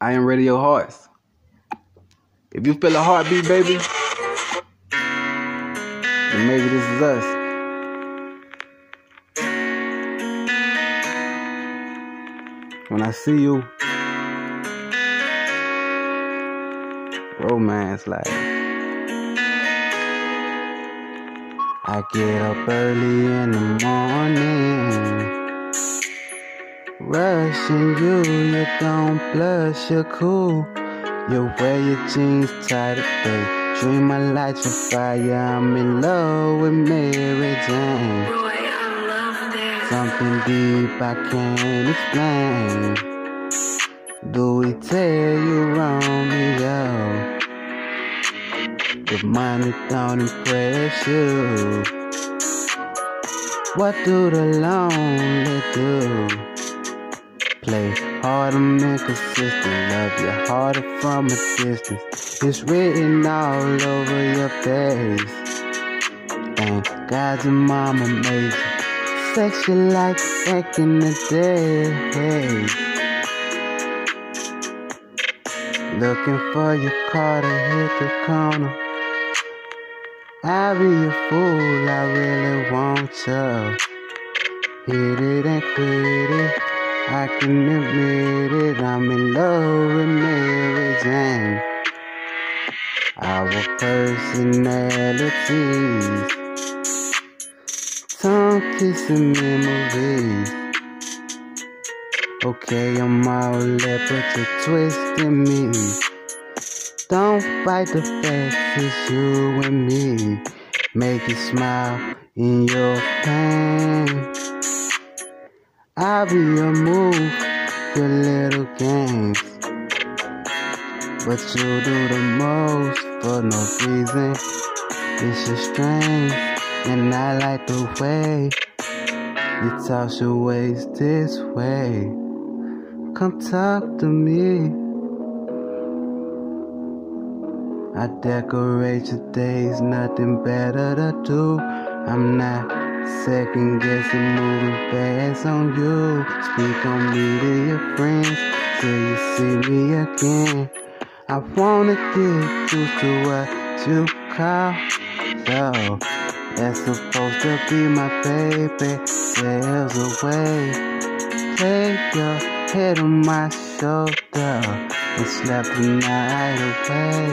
I am Radio Hearts. If you feel a heartbeat, baby, then maybe this is us. When I see you, romance like. I get up early in the morning, rushing you don't blush, you're cool. You wear your jeans tight, babe. Dream my life's on fire, I'm in love with Mary Jane. Boy, I love this. Something deep I can't explain. Do we tell you Romeo? The money don't impress you. What do the lonely do? Play hard and inconsistent, love you harder from a distance. It's written all over your face. Thank God your mama made you sex you like back in the day. Looking for your car to hit the corner. I'll be a fool, I really want you. Hit it and quit it, I can admit it. I'm in love with Mary Jane. Our personalities, tongue kissing memories. Okay, I'm all that, but you're twisting me. Don't fight the facts, it's you and me. Make you smile in your pain. I'll be your move, your little games. But you do the most for no reason. It's just strange, and I like the way you toss your waist this way. Come talk to me. I decorate your days, nothing better to do. I'm not second guessing, moving fast on you. Speak on me to your friends till you see me again. I wanna get used to what you call love. That's supposed to be my baby. Sails away. Take your head on my shoulder and slap the night away.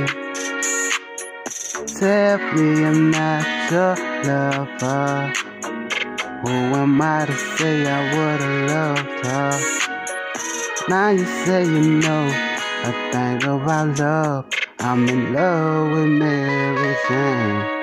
Tell me I'm not your lover. Who am I to say I would've loved her? Now you say you know a thing about love. I'm in love with Mary Jane.